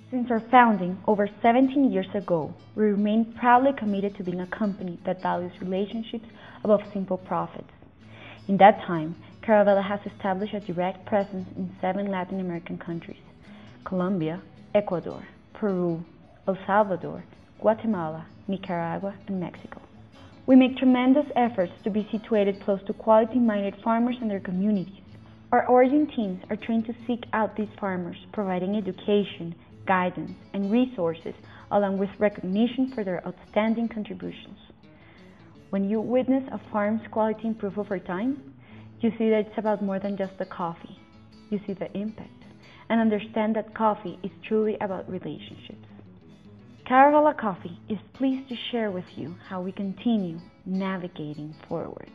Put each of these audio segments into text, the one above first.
Since our founding over 17 years ago, we remain proudly committed to being a company that values relationships above simple profits. In that time, Caravela has established a direct presence in 7 Latin American countries: Colombia, Ecuador, Peru, El Salvador, Guatemala, Nicaragua, and Mexico. We make tremendous efforts to be situated close to quality-minded farmers and their communities. Our origin teams are trained to seek out these farmers, providing education, guidance, and resources, along with recognition for their outstanding contributions. When you witness a farm's quality improve over time, you see that it's about more than just the coffee. You see the impact, and understand that coffee is truly about relationships. Caravela Coffee is pleased to share with you how we continue navigating forward.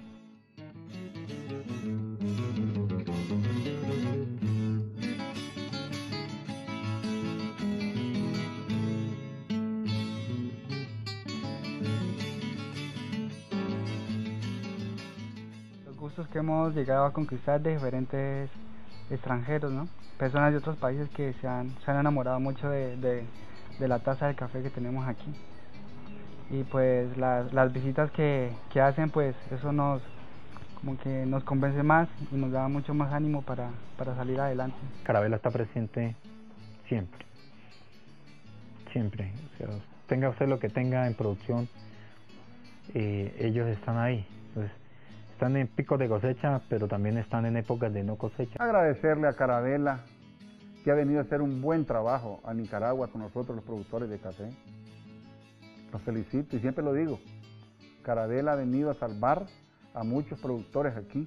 Los gustos que hemos llegado a conquistar de diferentes extranjeros, ¿no? Personas de otros países que se han enamorado mucho de la taza de café que tenemos aquí, y pues las visitas que hacen, pues eso como que nos convence más y nos da mucho más ánimo para salir adelante. Caravela está presente siempre, siempre, o sea, tenga usted lo que tenga en producción, ellos están ahí. Entonces, están en picos de cosecha, pero también están en épocas de no cosecha. Agradecerle a Caravela, que ha venido a hacer un buen trabajo a Nicaragua con nosotros los productores de café. Los felicito y siempre lo digo, Caravela ha venido a salvar a muchos productores aquí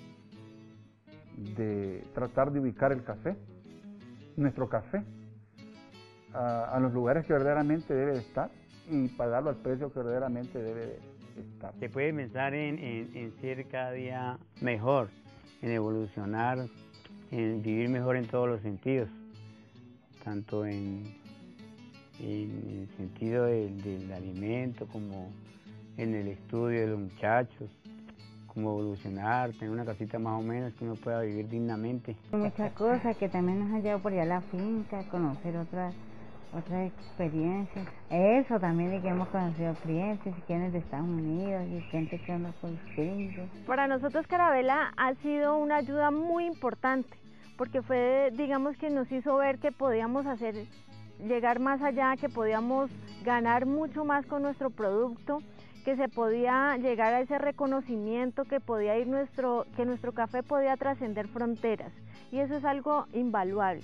de tratar de ubicar el café, nuestro café, a los lugares que verdaderamente debe de estar y pagarlo al precio que verdaderamente debe de estar. Se puede pensar en ser cada día mejor, en evolucionar, en vivir mejor en todos los sentidos, tanto en el sentido del alimento, como en el estudio de los muchachos, como evolucionar, tener una casita más o menos que uno pueda vivir dignamente. Muchas cosas que también nos han llevado por allá a la finca, conocer otras experiencias. Eso también, de que hemos conocido clientes y quienes de Estados Unidos y gente que anda por Springfield. Para nosotros Caravela ha sido una ayuda muy importante, porque fue, digamos, que nos hizo ver que podíamos llegar más allá, que podíamos ganar mucho más con nuestro producto, que se podía llegar a ese reconocimiento, que nuestro café podía trascender fronteras, y eso es algo invaluable.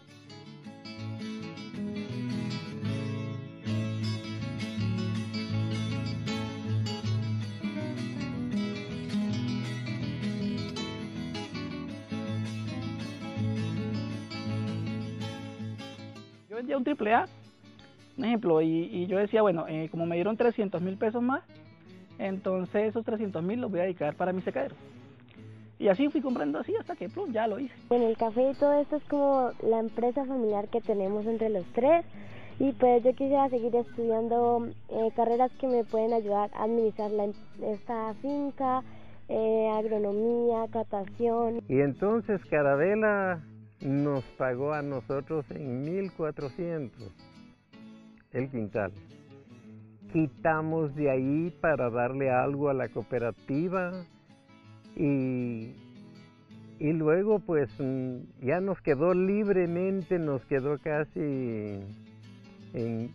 Yo vendía un AAA, un ejemplo, y yo decía, bueno, como me dieron 300.000 pesos más, entonces esos 300.000 los voy a dedicar para mi secadero. Y así fui comprando así hasta que plum, ya lo hice. Bueno, el café y todo esto es como la empresa familiar que tenemos entre los tres, y pues yo quisiera seguir estudiando carreras que me pueden ayudar a administrar esta finca, agronomía, catación. Y entonces Caravela nos pagó a nosotros en 1.400 el quintal. Quitamos de ahí para darle algo a la cooperativa y luego pues ya nos quedó libremente, nos quedó casi en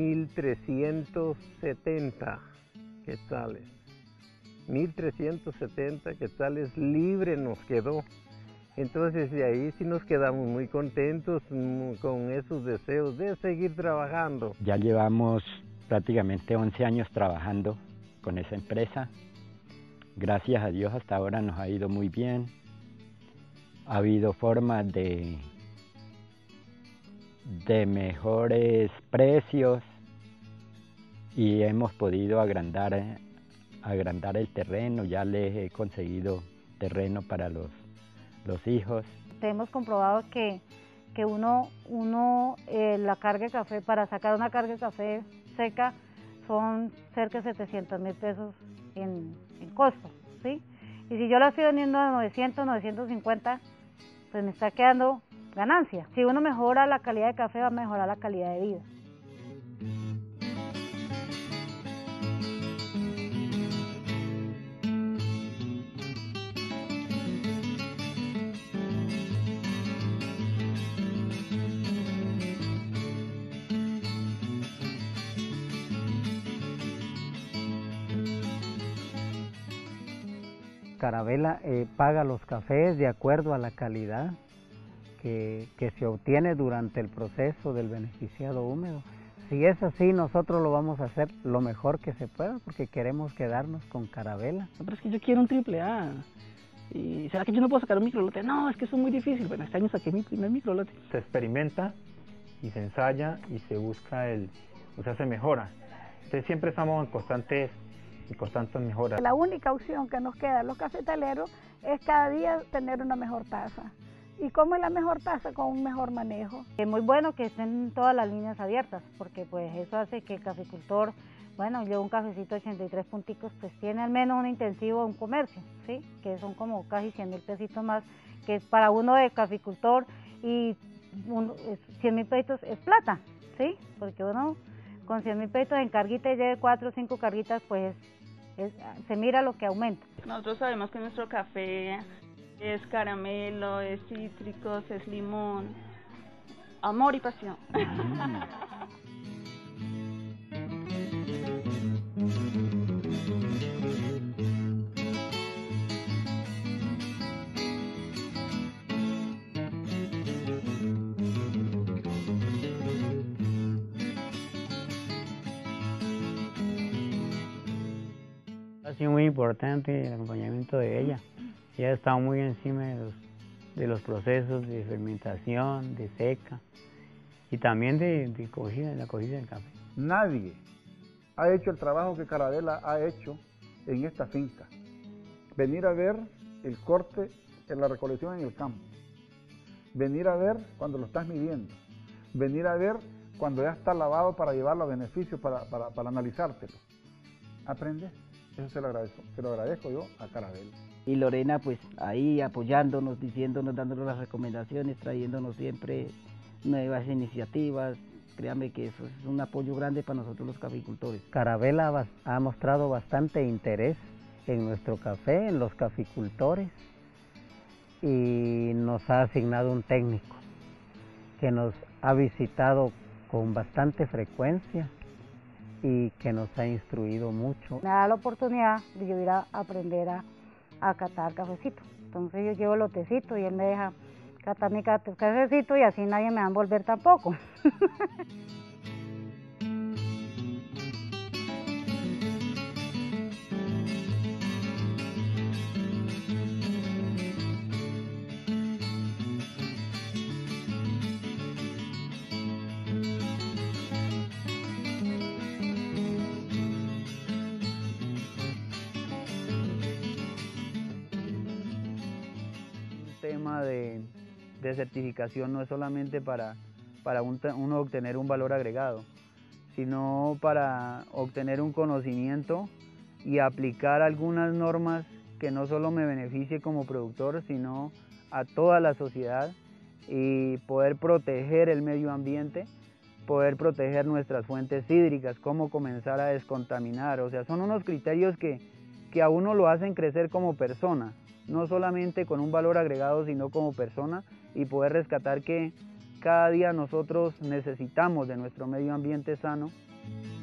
1.370 quetzales. 1.370 quetzales libre nos quedó. Entonces de ahí sí nos quedamos muy contentos con esos deseos de seguir trabajando. Ya llevamos prácticamente 11 años trabajando con esa empresa. Gracias a Dios hasta ahora nos ha ido muy bien. Ha habido formas de mejores precios y hemos podido agrandar el terreno. Ya les he conseguido terreno para los hijos. Hemos comprobado que la carga de café, para sacar una carga de café seca, son cerca de 700.000 pesos en costo, ¿sí? Y si yo la estoy vendiendo a 900, 950, pues me está quedando ganancia. Si uno mejora la calidad de café, va a mejorar la calidad de vida. Carabela paga los cafés de acuerdo a la calidad que se obtiene durante el proceso del beneficiado húmedo. Si es así, nosotros lo vamos a hacer lo mejor que se pueda porque queremos quedarnos con Carabela. Pero es que yo quiero un AAA. ¿Y será que yo no puedo sacar un microlote? No, es que eso es muy difícil. Bueno, este año saqué mi primer microlote. Se experimenta y se ensaya y se busca se mejora. Entonces siempre estamos en constantes mejoras. La única opción que nos queda a los cafetaleros es cada día tener una mejor taza. ¿Y cómo es la mejor taza? Con un mejor manejo. Es muy bueno que estén todas las líneas abiertas, porque pues eso hace que el caficultor, bueno, lleva un cafecito de 83 punticos, pues tiene al menos un intensivo, un comercio, ¿sí? Que son como casi 100.000 pesitos más, que es para uno de caficultor, y 100.000 pesitos es plata, ¿sí? Porque uno con 100.000 pesitos en carguita y lleve 4 o 5 carguitas, pues se mira lo que aumenta. Nosotros sabemos que nuestro café es caramelo, es cítricos, es limón, amor y pasión. Ha sido muy importante el acompañamiento de ella. Ella ha estado muy encima de los procesos de fermentación, de seca y también de la cogida del café. Nadie ha hecho el trabajo que Carabela ha hecho en esta finca. Venir a ver el corte en la recolección en el campo. Venir a ver cuando lo estás midiendo. Venir a ver cuando ya está lavado para llevarlo a beneficio, para analizártelo. Aprende. Eso se lo agradezco yo a Carabela. Y Lorena pues ahí apoyándonos, diciéndonos, dándonos las recomendaciones, trayéndonos siempre nuevas iniciativas. Créanme que eso es un apoyo grande para nosotros los caficultores. Carabela ha mostrado bastante interés en nuestro café, en los caficultores, y nos ha asignado un técnico que nos ha visitado con bastante frecuencia y que nos ha instruido mucho. Me da la oportunidad de yo ir a aprender a catar cafecito. Entonces yo llevo lotecito y él me deja catar mi cafecito y así nadie me va a envolver tampoco. Tema de certificación no es solamente para uno obtener un valor agregado, sino para obtener un conocimiento y aplicar algunas normas que no solo me beneficie como productor, sino a toda la sociedad, y poder proteger el medio ambiente, poder proteger nuestras fuentes hídricas, cómo comenzar a descontaminar. O sea, son unos criterios que a uno lo hacen crecer como persona, no solamente con un valor agregado, sino como persona, y poder rescatar que cada día nosotros necesitamos de nuestro medio ambiente sano.